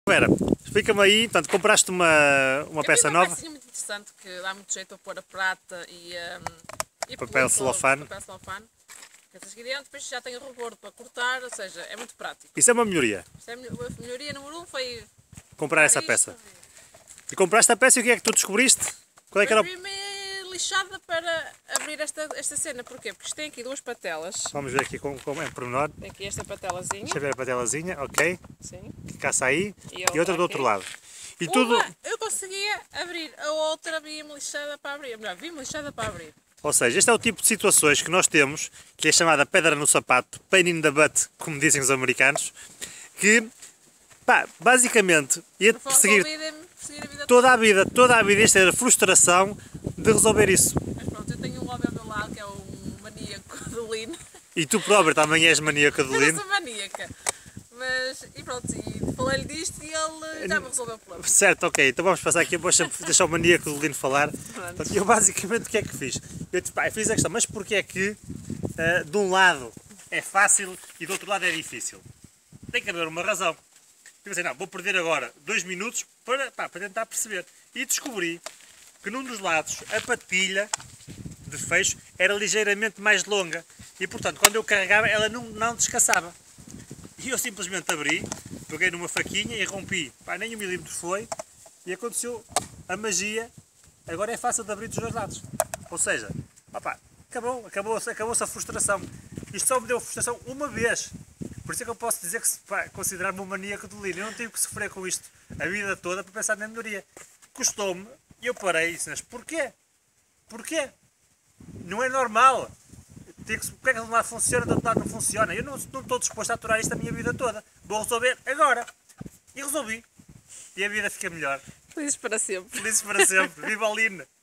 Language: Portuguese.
Vera, explica-me aí, portanto, compraste uma peça nova. Uma pecinha muito interessante que dá muito jeito a pôr a prata e Papel celofane. Papel celofane. Essas aqui dentro, depois já tem o rebordo para cortar, ou seja, é muito prático. Isso é uma melhoria. A melhoria número 1 foi Comprar essa peça. E compraste a peça e o que é que tu descobriste? Qual é que era o... Abri-me lixada para abrir esta cena. Porquê? Porque isto tem aqui duas patelas. Vamos ver aqui como é pormenor. Tem aqui esta patelazinha. Deixa eu ver a patelazinha, ok. Sim. Que caça aí. E outra do outro aqui. lado. E tudo... Eu conseguia abrir, a outra vinha-me lixada para abrir. Melhor, vinha-me lixada para abrir. Ou seja, este é o tipo de situações que nós temos, que é chamada pedra no sapato, pain in the butt, como dizem os americanos, que, pá, basicamente ia perseguir toda a vida isto era a frustração de resolver isso. Mas pronto, eu tenho um homem ao meu lado que é um maníaco do Lean. E tu próprio também és maníaca do Lean. Eu não sou maníaca. Mas, e pronto, e falei-lhe disto e ele já me resolveu o problema. Certo, ok, então vamos passar aqui, vou deixar o maníaco do Lean falar. E eu basicamente o que é que fiz? Eu fiz a questão, mas porquê é que de um lado é fácil e do outro lado é difícil? Tem que haver uma razão. Eu pensei, não, vou perder agora 2 minutos para tentar perceber. E descobri que num dos lados a patilha de fecho era ligeiramente mais longa. E portanto, quando eu carregava, ela não descansava. E eu simplesmente abri, peguei numa faquinha e rompi. Pá, nem 1 milímetro foi. E aconteceu a magia. Agora é fácil de abrir dos dois lados. Ou seja, opá, acabou-se a frustração. Isto só me deu frustração uma vez. Por isso é que eu posso dizer que considero-me um maníaco do Lean. Eu não tive que sofrer com isto a vida toda para pensar na melhoria. Custou-me e eu parei e disse, mas porquê? Porquê? Não é normal. Porque é que de um lado funciona e do outro lado não funciona? Eu não estou disposto a aturar isto a minha vida toda. Vou resolver agora. E resolvi. E a vida fica melhor. Felizes para sempre. Felizes para sempre. Viva o Lean!